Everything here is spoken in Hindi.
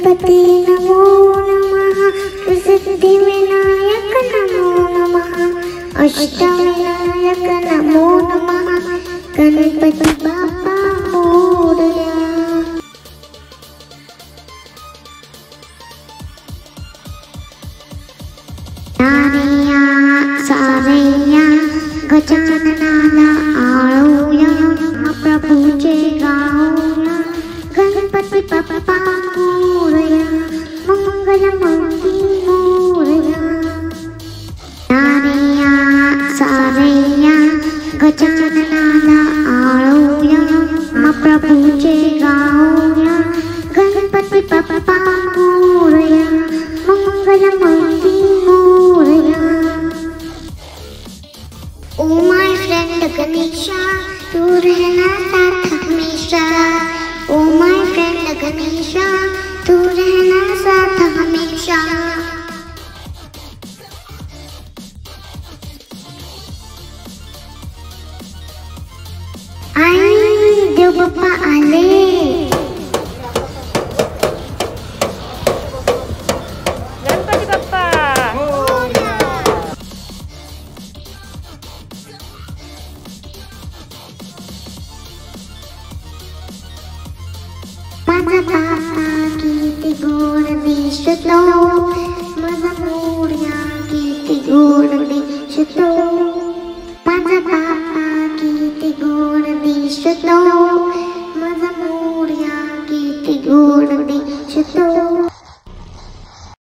गणपति नमो नमः, सिद्धिविनायक नमो नमः, अष्टविनायक नमो नमः, गणपति बाप्पा मोरया। नारया सारया गजाननाला आळूया, प्रभूचे गाऊया, गणपती बाप्पा मोरया, मंगलमूर्ती मोरया। नारया सारया गजाननाला आळूया, प्रभूचे गाऊया, Ganpati Bappa Morya, Mangalmurti Morya. Oh my friend Ganesha, तू रहना साथ हमेशा। ओ माय फ्रेंड गणेशा, तू रहना साथ हमेशा। आई देव बाप्पा आले। गणपती बाप्पा माझा बाप्पा किती गोड दिसतो, माझा मोरया किती गोड दिसतो, माझा बाप्पा किती गोड दिसतो, माझा मोरया किती गोड दिसतो।